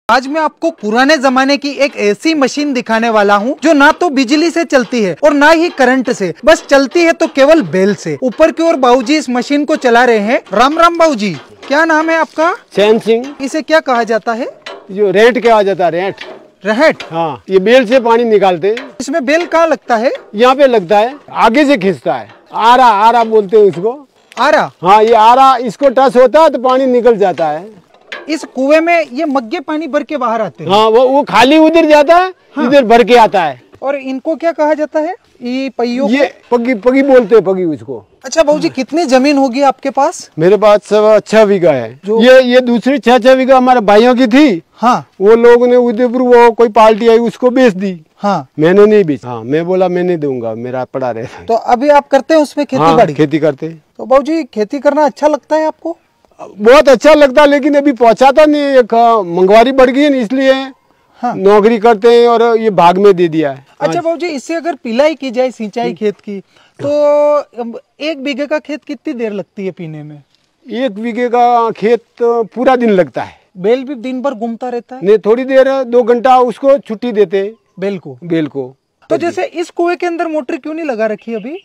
आज मैं आपको पुराने जमाने की एक ऐसी मशीन दिखाने वाला हूँ जो ना तो बिजली से चलती है और ना ही करंट से, बस चलती है तो केवल बैल से। ऊपर की ओर बाबूजी इस मशीन को चला रहे हैं। राम राम बाबूजी, क्या नाम है आपका? चैन सिंह। इसे क्या कहा जाता है? जो रेट क्या जाता है, रेट। रहट। हाँ, ये बेल से पानी निकालते हैं। इसमें बेल कहाँ लगता है? यहाँ पे लगता है, आगे से खींचता है। आरा बोलते हैं उसको। आरा? हाँ, ये आरा, इसको टच होता है तो पानी निकल जाता है। इस कुएं में ये मग्गे पानी भर के बाहर आते हैं। हाँ, वो खाली उधर जाता है। हाँ। इधर भर के आता है। और इनको क्या कहा जाता है? ये पहियों? ये पगी बोलते हैं, पगी उसको। अच्छा बाबूजी, कितनी जमीन होगी आपके पास? मेरे पास सब 6 बीघा है। ये दूसरी 6 बीघा हमारे भाइयों की थी। हाँ, वो लोग ने उदयपुर वो कोई पार्टी आई उसको बेच दी। हाँ, मैंने नहीं बेची। हाँ, मैं बोला मैं नहीं दूंगा, मेरा पड़ा रहे। तो अभी आप करते हैं उसमें खेती बाड़ी? खेती करते। तो बाबूजी खेती करना अच्छा लगता है आपको? बहुत अच्छा लगता है, लेकिन अभी पहुंचाता नहीं। एक मंगवारी बढ़ गई है, इसलिए हाँ, नौकरी करते हैं और ये भाग में दे दिया है। अच्छा बाबूजी, इससे अगर पिलाई की जाए, सिंचाई खेत की, तो 1 बीघे का खेत कितनी देर लगती है पीने में? 1 बीघे का खेत पूरा दिन लगता है। बेल भी दिन भर घूमता रहता है? नहीं, थोड़ी देर 2 घंटा उसको छुट्टी देते हैं बेल को। तो जैसे इस कुएं के अंदर मोटर क्यों नहीं लगा रखी अभी?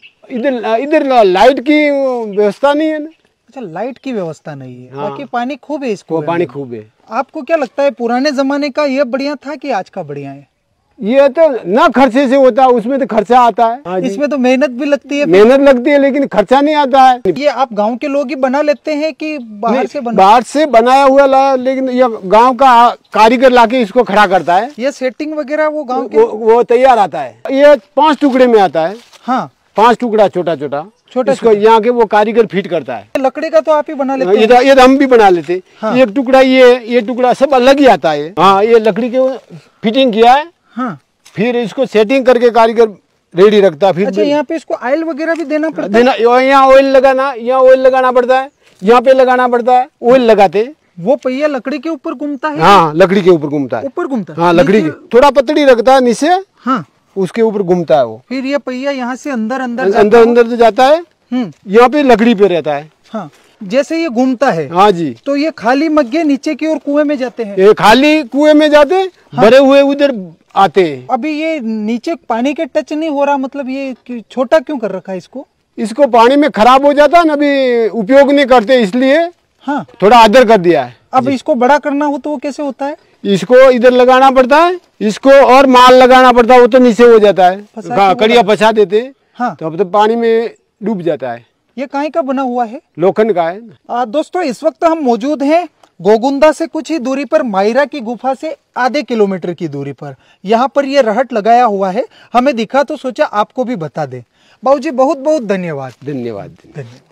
इधर लाइट की व्यवस्था नहीं है ना। अच्छा, लाइट की व्यवस्था नहीं है। हाँ। बाकी पानी खूब है इसको? पानी खूब है। आपको क्या लगता है, पुराने जमाने का ये बढ़िया था कि आज का बढ़िया है? ये तो ना खर्चे से होता है, उसमें तो खर्चा आता है। हाँ, इसमें तो मेहनत भी लगती है। मेहनत लगती है, लेकिन खर्चा नहीं आता है। ये आप गांव के लोग ही बना लेते हैं कि बाहर से बाहर से बनाया हुआ लेकिन ये गांव का कारीगर लाके इसको खड़ा करता है। ये सेटिंग वगैरह वो गांव के वो तैयार आता है। ये 5 टुकड़े में आता है। हाँ, 5 टुकड़ा छोटा इसको यहाँ के वो कारीगर फिट करता है। लकड़ी का तो आप ही बना लेते हैं? ये हम भी बना लेते। हाँ। एक टुकड़ा ये टुकड़ा सब अलग ही आता है। हाँ, ये लकड़ी के फिटिंग किया है। हाँ। फिर इसको सेटिंग करके कारीगर रेडी रखता है। फिर अच्छा, यहाँ पे इसको ऑयल वगैरह भी देना पड़ता है? यहाँ ऑयल लगाना पड़ता है, यहाँ पे लगाना पड़ता है। ऑयल लगाते। वो पहिया लकड़ी के ऊपर घूमता है? हाँ, लकड़ी के ऊपर घूमता है। ऊपर घूमता है? हाँ, लकड़ी के थोड़ा पतड़ी रखता है नीचे। हाँ, उसके ऊपर घूमता है वो। फिर ये पहिया यहाँ से अंदर से जाता है। यहाँ पे लकड़ी पे रहता है। हाँ, जैसे ये घूमता है। हाँ जी। तो ये खाली मग्गे नीचे की ओर कुएं में जाते हैं? ये खाली कुएं में जाते। हाँ। भरे हुए उधर आते हैं। अभी ये नीचे पानी के टच नहीं हो रहा, मतलब ये छोटा क्यों कर रखा है इसको पानी में खराब हो जाता है ना, अभी उपयोग नहीं करते इसलिए। हाँ, थोड़ा आदर कर दिया है। अब इसको बड़ा करना हो तो वो कैसे होता है? इसको इधर लगाना पड़ता है, इसको और माल लगाना पड़ता है, वो तो नीचे हो जाता है। कड़िया फंसा देते। हाँ, तो अब तो पानी में डूब जाता है। ये काहे का बना हुआ है? लोखंड का है। दोस्तों, इस वक्त हम मौजूद हैं गोगुंदा से कुछ ही दूरी पर मायरा की गुफा से आधे किलोमीटर की दूरी पर। यहाँ पर ये रहट लगाया हुआ है, हमें दिखा तो सोचा आपको भी बता दें। बाबूजी बहुत बहुत धन्यवाद। धन्यवाद।